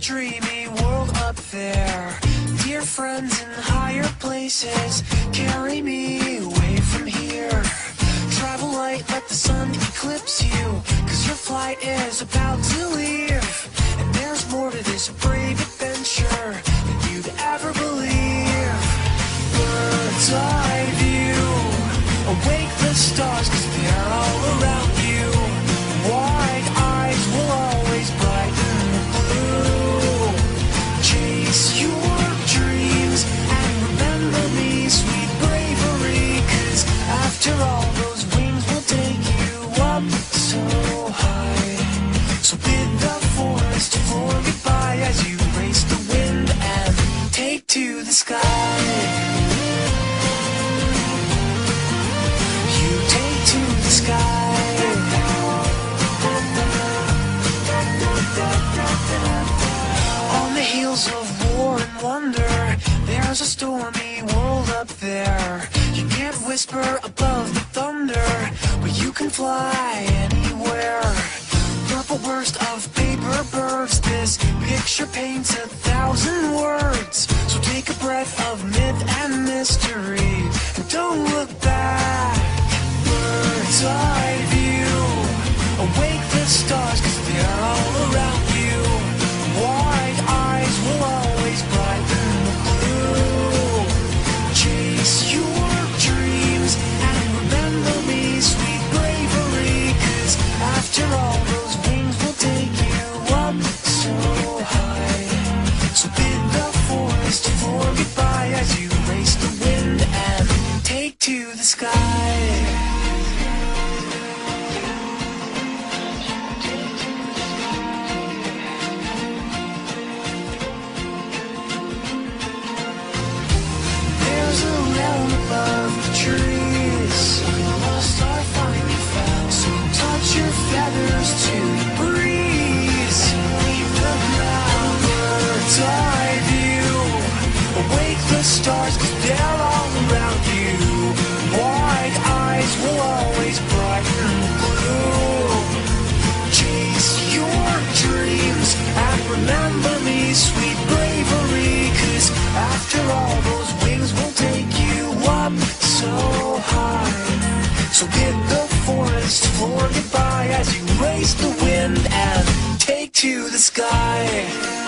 dreamy world up there. Dear friends in higher places, carry me away from here. Travel light, let the sun eclipse you, 'cause your flight is about to leave. And there's more to this brave adventure than you'd ever believe. Bird's eye view, awake the stars, 'cause they're all around you. Wide eyes will always brighten the blue. Chase your dreams and remember me, sweet bravery, 'cause after all, those wings will take you up so high. So bid the forest for goodbye as you race the wind and take to the sky. You take to the sky. On the heels of war and wonder, there's a stormy world up there. You can't whisper above the thunder, but you can fly anywhere. Purple burst of paper birds, this picture paints 1,000 words. So take a breath of myth and mystery, and don't look back. Bird's eye view, awake the stars, 'cause they're all around you. Wide eyes will always brighten the blue. Chase your dreams and remember me, sweet bravery, 'cause after all, those wings will take you up so high. So bid the forest for goodbye as you race the wind and take to the sky. There's a realm above the trees, lost or finally found. So touch your feathers to the breeze. Leave the ground. Bird's eye view, awake the stars, 'cause they're all around you. Wide eyes will always brighten the blue. Chase your dreams and remember me, sweet bravery, 'cause after all, those wings will take you up so high. So bid the forest for goodbye as you race the wind and take to the sky.